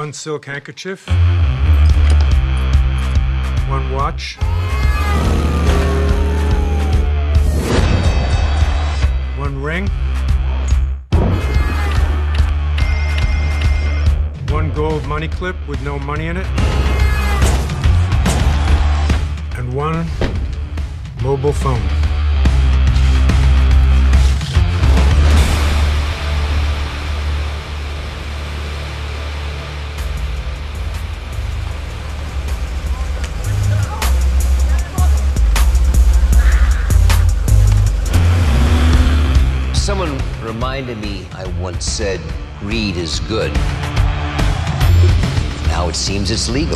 1 silk handkerchief, 1 watch, 1 ring, 1 gold money clip with no money in it, and 1 mobile phone. Someone reminded me I once said greed is good. Now it seems it's legal.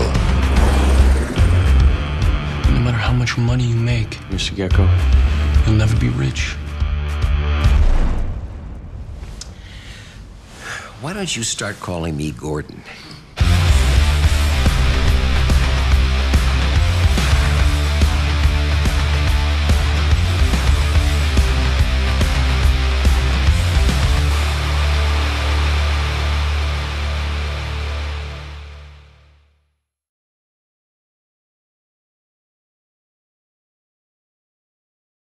No matter how much money you make, Mr. Gekko, you'll never be rich. Why don't you start calling me Gordon?